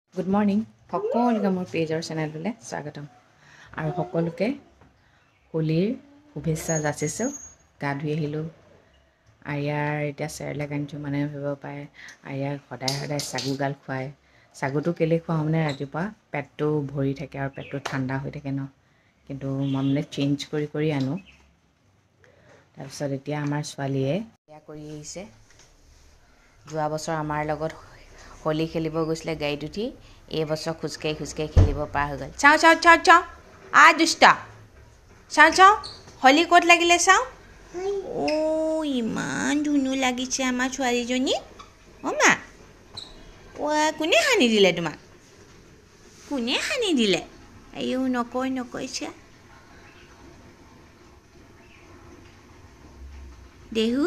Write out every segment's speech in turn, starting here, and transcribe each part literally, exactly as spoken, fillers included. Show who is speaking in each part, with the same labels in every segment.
Speaker 1: Good morning. সকলোকে মোৰ পেজৰ চেনেললৈ স্বাগতম আৰু সকলোকে হোলীৰ শুভেচ্ছা যাচিছোঁ। গা ধুই আহিলোঁ। আয়াৰ এতিয়া চেৰেলেক আনিছোঁ, মানুহে ভাবিব পাৰে আয়াক সদায় সদায় চাগুগাল খুৱায়। চাগুটো কেলৈ খুৱাওঁ মানে ৰাতিপুৱা পেটটো ভৰি থাকে আৰু পেটটো ঠাণ্ডা হৈ থাকে ন, কিন্তু মই মানে চেঞ্জ কৰি কৰি আনো। তাৰপিছত এতিয়া আমাৰ ছোৱালীয়ে এয়া কৰি আহিছে। যোৱা বছৰ আমাৰ লগত হোলী খেলিব গৈছিলে গাড়ীত উঠি, এইবছৰ খোজকাঢ়ি খোজকাঢ়ি খেলিব পৰা হৈ গ'ল। চাওঁ চাওঁ চাওঁ চাওঁ আ দুষ্ট চাওঁ চাওঁ হোলী ক'ত লাগিলে চাওঁ। অ' ইমান ধুনু লাগিছে আমাৰ ছোৱালীজনী। অ' মা অ' কোনে সানি দিলে তোমাক? কোনে সানি দিলে? আইও নকয় নকয়ছে দেহু।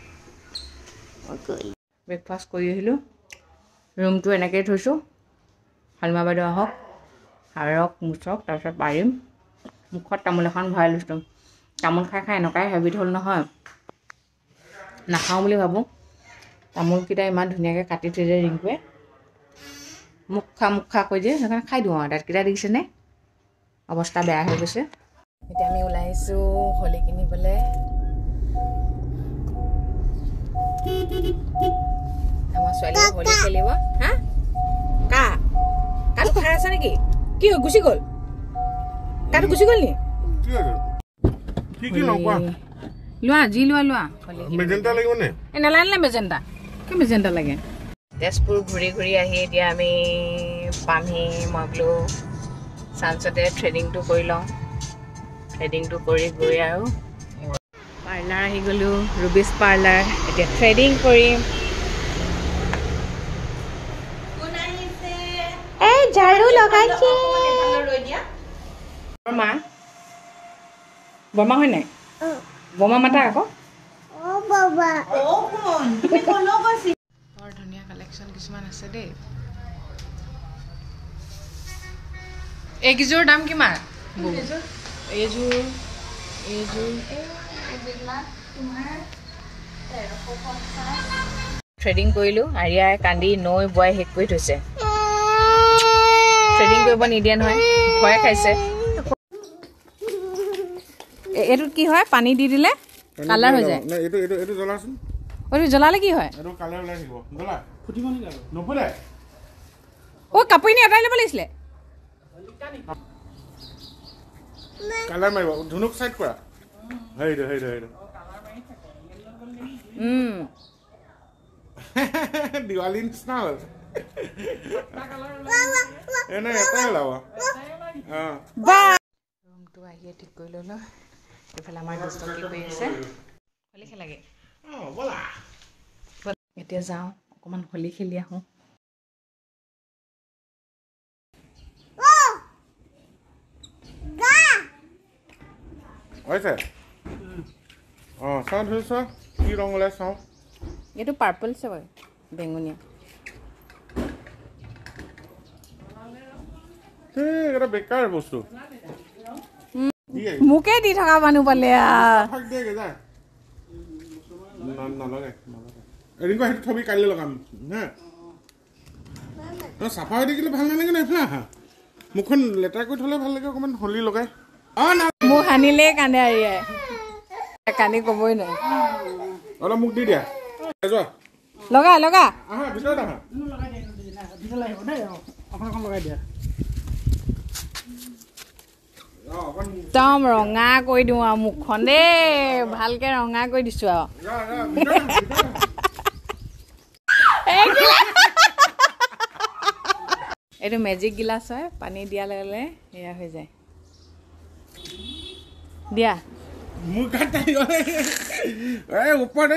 Speaker 1: ব্ৰেকফাষ্ট কৰি আহিলোঁ। ৰুমটো এনেকৈয়ে থৈছোঁ। হালিমা বাইদেউ আহক, সাৰক মুচক, তাৰপিছত পাৰিম। মুখত তামোল এখন ভৰাই লৈছোঁ। তামোল খাই খাই এনেকুৱাই হেবিট হ'ল নহয়, নাখাওঁ বুলি ভাবোঁ। তামোলকেইটা ইমান ধুনীয়াকৈ কাটি থৈ দিয়ে ৰিংকুৱে, মুখ খা মুখ খা কৈ দিয়ে, সেইকাৰণে খাই দিওঁ আৰু। দাঁতকেইটা দেখিছেনে, অৱস্থা বেয়া হৈ গৈছে। এতিয়া আমি ওলাই আহিছোঁ হোলী কিনিবলৈ। আমাৰ ছোৱালীয়ে হোলী খেলিব। হা কা কাটো খাই আছা নেকি? কি হ'ল, গুচি গ'ল? কাটো গুচি গ'ল নি? লোৱা যি লোৱা লোৱা। এই নালাগে মেজেণ্টা, কি মেজেণ্টা লাগে? তেজপুৰ ঘূৰি ঘূৰি আহি এতিয়া আমি পামহি। মই বোলো চাঞ্চতে থ্ৰেডিংটো কৰি লওঁ। থ্ৰেডিংটো কৰি গৈ আৰু পাৰ্লাৰ আহি গ'লোঁ, ৰুবিছ পাৰ্লাৰ। এতিয়া থ্ৰেডিং কৰিম। এই ঝাৰু লগাইছে বৰমা। বৰমা হয় নাই? বৰমা মাতা আকৌ। বৰ ধুনীয়া কালেকশ্যন কিছুমান আছে দেই। এইকেইযোৰ দাম কিমান? এইযোৰ এইযোৰ থ্ৰেডিং কৰিলোঁ। আৰিয়াই কান্দি নৈ বোৱাই শেষ কৰি থৈছে। থ্ৰেডিং কৰিব নিদিয়ে নহয়, ভয় খাইছে। এইটোত কি হয়? পানী দি দিলে কালাৰ হৈ যায়। এইটো জ্বলালে কি হয়? অ' কাপোৰ নি আঁতৰাই ল'ব লাগিছিলে।
Speaker 2: কালাৰ মাৰিব, ধুনুক সাইড কৰা। হেইটো হেইটো হেইটো
Speaker 1: উম
Speaker 2: দিৱালী নিচিনা হ'ল। এনে এটাই ওলাব।
Speaker 1: ৰুমটো আহিয়ে ঠিক কৰি ল'লোঁ। এইফালে আমাৰ দুষ্ট কি কৰি আছে, হোলী খেলাগে। এতিয়া যাওঁ অকণমান হোলী খেলি আহোঁ।
Speaker 2: হৈছে অঁ চাওঁ ধৰি চোৱা কি ৰং ওলাই চাওঁ।
Speaker 1: এইটো পাৰ্পল চাগৈ, বেঙুনীয়া।
Speaker 2: এটা বেকাৰ বস্তু
Speaker 1: মোকে দি থকা মানুহ পালে
Speaker 2: নালাগে। ৰিংকু সেইটো থবি, কাইলৈ লগাম হা। চাফা হৈ থাকিলে ভাল নালাগে ন। এইফালে আহা, মুখখন লেতেৰা কৰি থ'লে ভাল লাগে অকণমান হোলী লগাই। অঁ না
Speaker 1: মোক সানিলেই কান্দে আৰিয়াই, কান্দি ক'বই নোৱাৰে।
Speaker 2: অলপ মোক দি দিয়া, যোৱা
Speaker 1: লগা লগা
Speaker 2: আহা ভিতৰত আহা।
Speaker 1: একদম ৰঙা কৰি দিওঁ আৰু মুখখন দেই, ভালকে ৰঙা কৰি দিছোঁ আৰু। এইটো মেজিক গিলাচ হয়, পানী দিয়াৰ লগে লগে এয়া হৈ যায়। দিয়া
Speaker 2: মোৰ গাত ওপৰত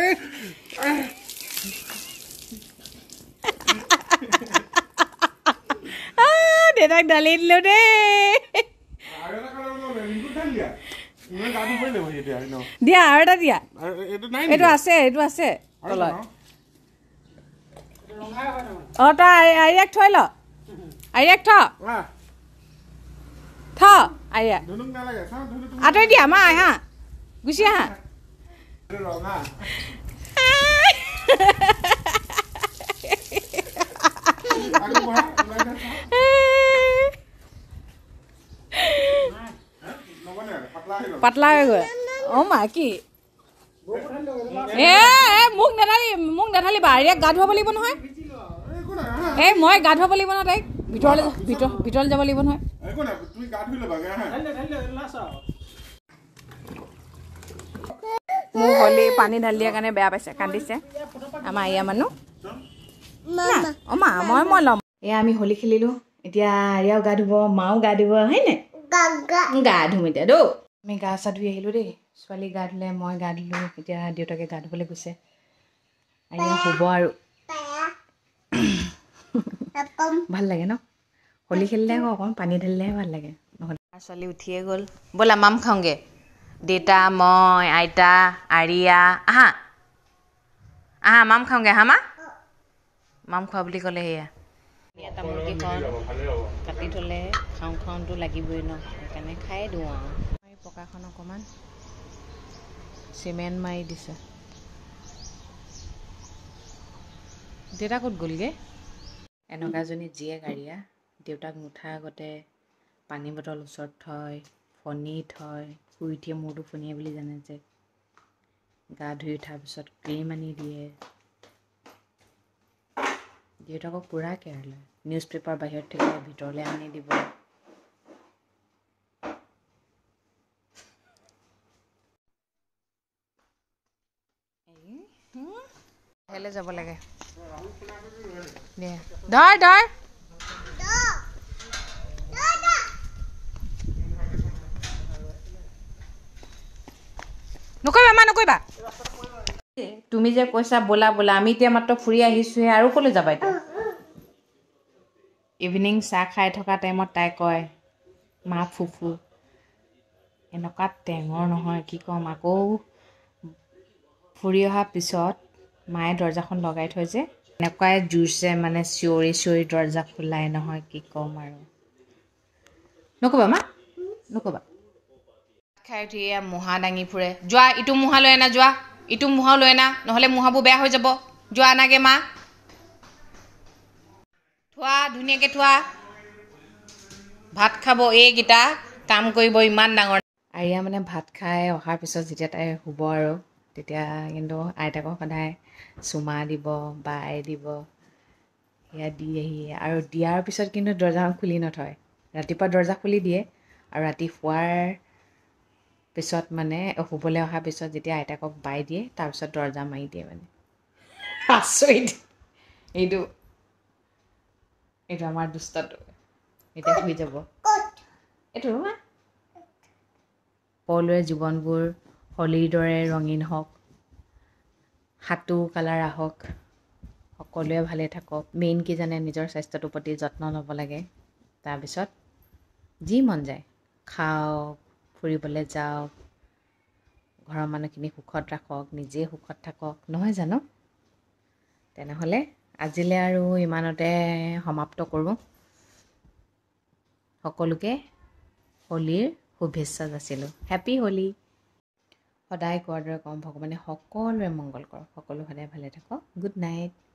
Speaker 1: দেউতাক ঢালি দিলোঁ দেই। দিয়া আৰু এটা দিয়া। এইটো আছে, এইটো আছে তলত। অঁ তই আৰিয়াক থৈ ল, আৰিয়াক থ থ আৰিয়া আঁতৰি দিয়া। মা আহা, গুচি আহা। পাতলা হৈ গ'ল অ মা কি এ মোক নেঢালি মোক নেঢালি বাহিৰত গা ধুৱাব লাগিব নহয় এই মই গা ধুৱাব লাগিব নহয় তাইক ভিতৰলৈ ভিতৰ ভিতৰলৈ যাব লাগিব নহয় মোৰ হলি পানী ঢালি দিয়াৰ কাৰণে বেয়া পাইছে কান্দিছে আমাৰ এয়া মানুহ অ মা মই মই ল'ম এয়া আমি হলি খেলিলোঁ এতিয়া আৰিয়াও গা ধুব মাও গা ধুব হয়নে গা ধুম এতিয়া দেই আমি গা চা ধুই আহিলোঁ দেই ছোৱালী গা ধুলে মই গা ধুলোঁ এতিয়া দেউতাকে গা ধুবলৈ গৈছে আৰিয়া শুব আৰু ভাল লাগে ন হলি খেলিলে আকৌ অকণ পানী ঢালিলেহে ভাল লাগে নহ'লে ছোৱালী উঠিয়ে গ'ল ব'লা মাম খাওঁগৈ দেউতা মই আইতা আৰিয়া আহা আহা মাম খাওঁগৈ আহা মা মাম খোৱা বুলি ক'লে সেয়া তামোলকেইখন কাটি থ'লে খাওঁ খাওঁটো লাগিবই ন সেইকাৰণে খাই দিওঁ আৰু পকাখন অকণমান চিমেণ্ট মাৰি দিছে দেউতা ক'ত গ'লগৈ এনেকুৱাজনী জীয়েক আৰিয়া দেউতাক নুঠাৰ আগতে পানী বটল ওচৰত থয় ফণি থয় শুই উঠিয়ে মূৰটো ফণিয়ে বুলি জানে যে গা ধুই উঠাৰ পিছত ক্ৰীম আনি দিয়ে দেউতাকক পূৰা কেয়াৰ লয় নিউজ পেপাৰ বাহিৰত থাকিলে ভিতৰলৈ আনি দিব হেলে যাব লাগে দে ধৰ ধৰ নকৰিবা মা নকৰিবা তুমি যে কৈছা বোলা বোলা আমি এতিয়া মাত্ৰ ফুৰি আহিছোঁহে আৰু ক'লৈ যাবা এতিয়া ইভিনিং চাহ খাই থকা টাইমত তাই কয় মা ফুফু এনেকুৱা টেঙৰ নহয় কি ক'ম আকৌ ফুৰি অহাৰ পিছত মায়ে দৰ্জাখন লগাই থৈ যে এনেকুৱাই জোৰছে মানে চিঞৰি চিঞৰি দৰ্জা খোলাই নহয় কি ক'ম আৰু নক'বা মা নক'বা খাই উঠি এয়া মুহা দাঙি ফুৰে যোৱা ইটো মুহা লৈ আনা যোৱা ইটো মুহাও লৈ আনা নহ'লে মুহাবোৰ বেয়া হৈ যাব যোৱা আনাগে মা থোৱা ধুনীয়াকৈ থোৱা ভাত খাব এইকেইটা কাম কৰিব ইমান ডাঙৰ আৰিয়া মানে ভাত খাই অহাৰ পিছত যেতিয়া তাই শুব আৰু তেতিয়া কিন্তু আইতাকক সদায় চুমা দিব বাই দিব সেয়া দি আহি আৰু দিয়াৰ পিছত কিন্তু দৰ্জাখন খুলি নথয় ৰাতিপুৱা দৰ্জা খুলি দিয়ে আৰু ৰাতি শোৱাৰ পিছত মানে শুবলৈ অহাৰ পিছত যেতিয়া আইতাকক বাই দিয়ে তাৰপিছত দৰ্জা মাৰি দিয়ে মানে আচৰিত এইটো এইটো আমাৰ দুষ্টটো এতিয়া শুই যাব এইটো সকলোৰে জীৱনবোৰ হলিৰ দৰে ৰঙীন হওক হাতো কালাৰ আহক সকলোৱে ভালে থাকক মেইন কি জানে নিজৰ স্বাস্থ্যটোৰ প্ৰতি যত্ন ল'ব লাগে তাৰপিছত যি মন যায় খাওক ফুৰিবলৈ যাওক ঘৰৰ মানুহখিনি সুখত ৰাখক নিজে সুখত থাকক নহয় জানো তেনেহ'লে আজিলৈ আৰু ইমানতে সমাপ্ত কৰোঁ সকলোকে হলিৰ শুভেচ্ছা যাচিলোঁ হেপী হলি সদায় কোৱাৰ দৰে কওঁ ভগৱানে সকলোৰে মংগল কৰক সকলো সদায় ভালে থাকক গুড নাইট